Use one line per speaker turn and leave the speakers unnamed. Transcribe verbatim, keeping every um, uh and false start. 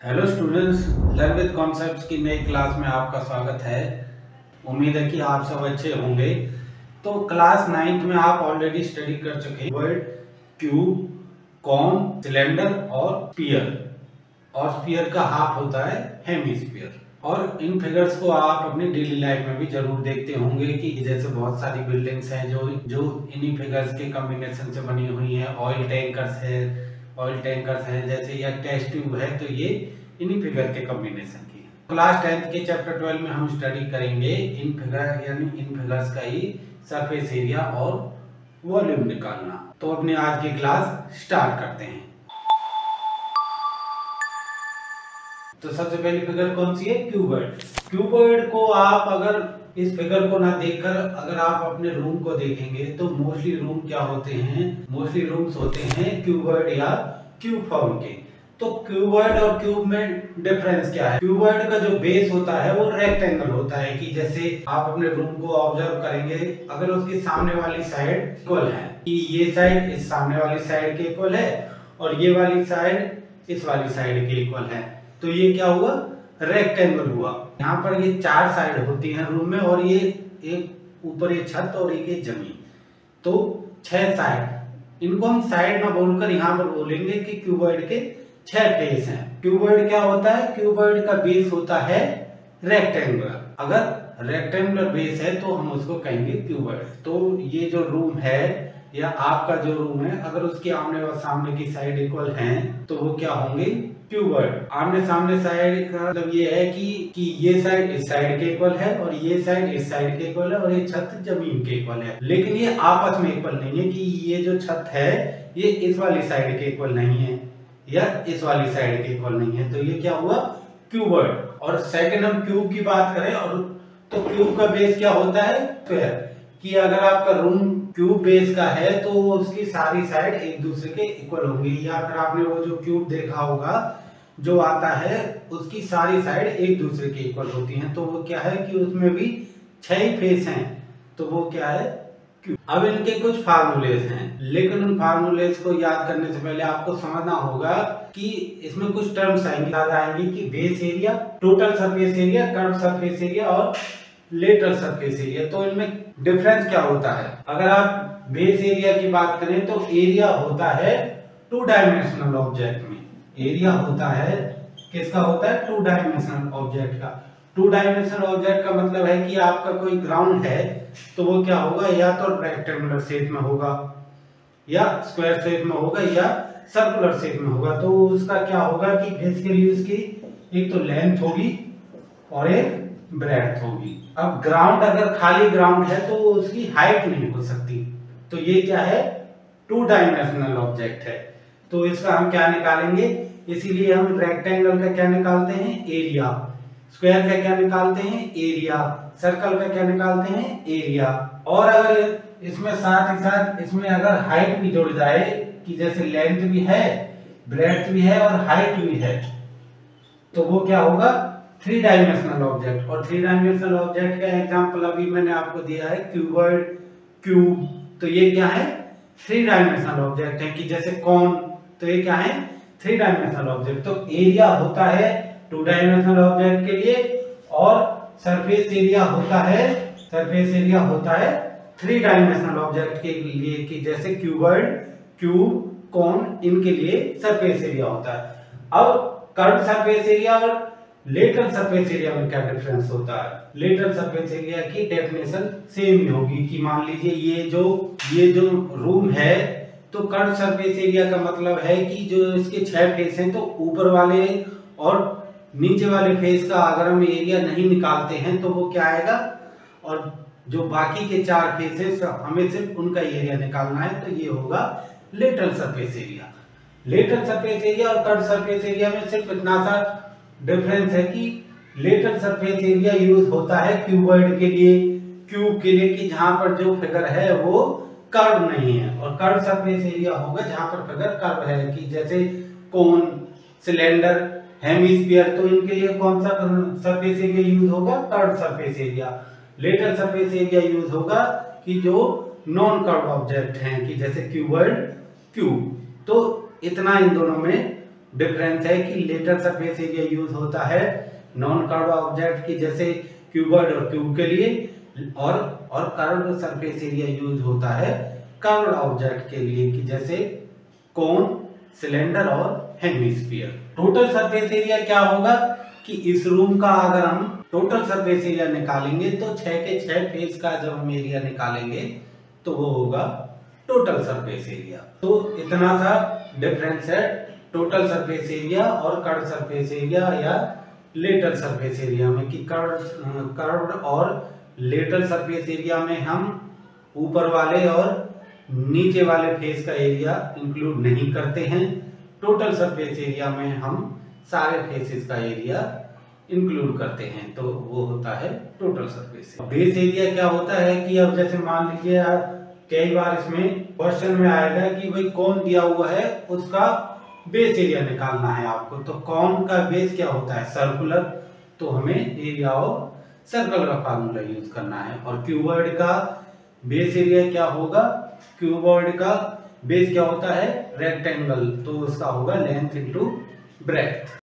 Hello students, learn with concepts की नई class में आपका स्वागत है। उम्मीद है कि आप सब अच्छे होंगे। तो क्लास नाइन्थ में आप ऑलरेडी स्टडी कर चुके हैं वर्ड, क्यूब, कॉन, सिलेंडर और स्फीयर। और स्फीयर का हाफ होता है हेमिस्फीयर। और इन फिगर्स को आप अपनी डेली लाइफ में भी जरूर देखते होंगे कि जैसे बहुत सारी बिल्डिंग्स हैं जो जो इन्हीं फिगर्स के कॉम्बिनेशन से बनी हुई हैं। ऑयल टैंकर्स है ऑयल टैंकर्स हैं जैसे यह टेस्ट ट्यूब है, तो ये इन्हीं फिगर के कॉम्बिनेशन की। क्लास टेंथ के चैप्टर ट्वेल्व में हम स्टडी करेंगे इन फिगर यानी इन फिगर्स का ही सरफेस एरिया और वॉल्यूम निकालना। तो अपने आज की क्लास स्टार्ट करते हैं। तो सबसे पहली फिगर कौन सी है? क्यूबॉइड। क्यूबॉइड को आप अगर इस फिगर को ना देखकर अगर आप अपने रूम को देखेंगे तो मोस्टली रूम क्या होते हैं? मोस्टली रूम्स होते हैं क्यूबॉइड या क्यूब फॉर्म के। तो क्यूबॉइड और क्यूब में डिफरेंस क्या है? क्यूबॉइड का जो बेस होता है वो रेक्टेंगल होता है कि जैसे आप अपने रूम को ऑब्जर्व करेंगे, अगर उसकी सामने वाली साइड इक्वल है कि ये साइड इस सामने वाली साइड के इक्वल है और ये वाली साइड इस वाली साइड के इक्वल है, तो ये क्या हुआ? रेक्टेंगल हुआ। यहाँ पर ये चार साइड होती हैं रूम में और ये एक ऊपर ये छत और एक ये जमीन, तो छह साइड। इनको हम साइड में बोलकर यहाँ पर बोलेंगे कि क्यूबॉइड के छह फेस हैं। क्यूबॉइड क्या होता है? क्यूबॉइड का बेस होता है रेक्टेंगुलर। अगर रेक्टेंगुलर बेस है तो हम उसको कहेंगे क्यूबॉइड। तो ये जो रूम है या आपका जो रूम है, अगर उसके आमने और सामने की साइड इक्वल हैं तो वो क्या होंगे? क्यूबॉइड। आमने सामने साइड का मतलब ये है कि कि ये साइड इस साइड के इक्वल है और ये साइड इस साइड के इक्वल है और ये छत जमीन के इक्वल है, लेकिन ये आपस में इक्वल नहीं है कि ये जो छत है ये इस वाली साइड के इक्वल नहीं है या इस वाली साइड के इक्वल नहीं है, तो ये क्या हुआ? क्यूबॉइड। और सेकंड हम क्यूब की बात करें और तो क्यूब का बेस क्या होता है? स्क्वायर। कि अगर आपका रूम क्यूब बेस का है तो उसकी सारी साइड एक दूसरे के इक्वल होंगी, या फिर आपने वो जो क्यूब देखा होगा जो आता है उसकी सारी साइड एक दूसरे के इक्वल होती हैं, तो वो क्या है कि उसमें भी छह ही फेस हैं, तो वो क्या है? क्यूब। अब इनके कुछ फार्मूलेज हैं, लेकिन उन फार्मूलेज को याद करने से पहले आपको समझना होगा कि इसमें कुछ टर्म्स आएंगे आएंगी कि base area, total surface area, curve surface area और लेटरल सरफेस एरिया। तो इनमें डिफरेंस क्या होता है? अगर आप बेस एरिया की बात करें तो एरिया होता है टू डायमेंशनल ऑब्जेक्ट में। एरिया होता है किसका होता है? टू डायमेंशनल ऑब्जेक्ट का। टू डायमेंशनल ऑब्जेक्ट का मतलब है कि आपका कोई ग्राउंड है तो वो क्या होगा? या तो रेक्टेंगुलर शेप में होगा या स्क्वायर शेप में होगा या सर्कुलर शेप में होगा। तो उसका क्या होगा कि बेसिकली उसकी एक तो लेंथ होगी और एक ब्रेड्थ होगी। अब ग्राउंड अगर खाली ग्राउंड है तो उसकी हाइट नहीं हो सकती, तो ये क्या है? टू डायमेंशनल ऑब्जेक्ट है। तो इसका हम क्या निकालेंगे? इसीलिए हम रेक्टेंगल का क्या निकालते हैं? एरिया। स्क्वायर का क्या निकालते हैं? एरिया। सर्कल का क्या निकालते हैं? एरिया। और अगर इसमें साथ ही साथ इसमें अगर हाइट भी जुड़ जाए कि जैसे लेंथ भी है, ब्रेड्थ भी है और हाइट भी है, तो वो क्या होगा? Three dimensional object. और थ्री डायमेंशनल ऑब्जेक्ट का एग्जांपल अभी मैंने आपको दिया है क्यूबॉइड, क्यूब। तो ये क्या है? थ्री डायमेंशनल ऑब्जेक्ट है। कि जैसे कॉन, तो ये क्या है? Three dimensional object. तो एरिया होता है टू डायमेंशनल ऑब्जेक्ट के लिए और सरफेस एरिया होता है सरफेस एरिया होता है थ्री डायमेंशनल ऑब्जेक्ट के लिए कि जैसे क्यूबॉइड, क्यूब, कॉन, इनके लिए सरफेस एरिया होता है। अब कर्व सरफेस एरिया और लेटरल सरफेस एरिया में क्या डिफरेंस होता है? लेटरल सरफेस एरिया की डेफिनेशन सेम ही होगी कि मान लीजिए ये जो ये जो रूम है तो कर्व सरफेस एरिया का मतलब है कि जो इसके छह फेस हैं तो ऊपर वाले और नीचे वाले फेस का अगर हम एरिया नहीं निकालते हैं तो वो क्या आएगा? और जो बाकी के चार फेस है हमें सिर्फ उनका एरिया निकालना है, तो ये होगा lateral surface area. Lateral surface area और कर्व सरफेस एरिया में सिर्फ इतना सा डिफरेंस है कि लेटरल सरफेस एरिया यूज होता है क्यूबॉइड के लिए, क्यूब के लिए कि जहां पर जो फिगर है वो कर्व नहीं है, और कर्व सरफेस एरिया होगा जहां पर फिगर कर्व है कि जैसे कोन, सिलेंडर, हेमिस्फीयर। तो इनके लिए कौन सा सरफेस एरिया यूज होगा? Curve surface area. Lateral surface area use होगा कि जो नॉन कर्व ऑब्जेक्ट हैं कि जैसे क्यूबॉइड, क्यूब। तो इतना इन दोनों में डिफरेंस है कि लेटर सरफेस एरिया यूज होता है नॉन कर्व ऑब्जेक्ट की जैसे क्यूबॉइड और क्यूब के लिए, और और कर्व सरफेस एरिया यूज होता है कर्व ऑब्जेक्ट के लिए कि जैसे कोन, सिलेंडर और हेमिस्फीयर। टोटल सरफेस एरिया क्या होगा कि इस रूम का अगर हम टोटल सरफेस एरिया निकालेंगे तो छह के छह फेस का जब हम एरिया निकालेंगे तो वो होगा टोटल सरफेस एरिया। तो इतना सा डिफरेंस है टोटल सरफेस एरिया और कर्व सरफेस एरिया या लेटरल सरफेस एरिया में कि कर्व कर्व और लेटरल सरफेस एरिया में हम ऊपर वाले और नीचे वाले फेस का एरिया इंक्लूड नहीं करते हैं। टोटल सरफेस एरिया में हम सारे फेसेस का एरिया इंक्लूड करते हैं, तो वो होता है टोटल सरफेस। बेस एरिया क्या होता है कि अब जैसे मान लीजिए कई बार इसमें क्वेश्चन में आएगा कि भाई कौन दिया हुआ है उसका बेस एरिया निकालना है आपको, तो कौन का बेस क्या होता है सर्कुलर, तो हमें एरिया ऑफ सर्कल का फार्मूला यूज करना है। और क्यूबॉइड का बेस एरिया क्या होगा, क्यूबॉइड का बेस क्या होता है रेक्टेंगल, तो उसका होगा लेंथ इनटू ब्रेड्थ।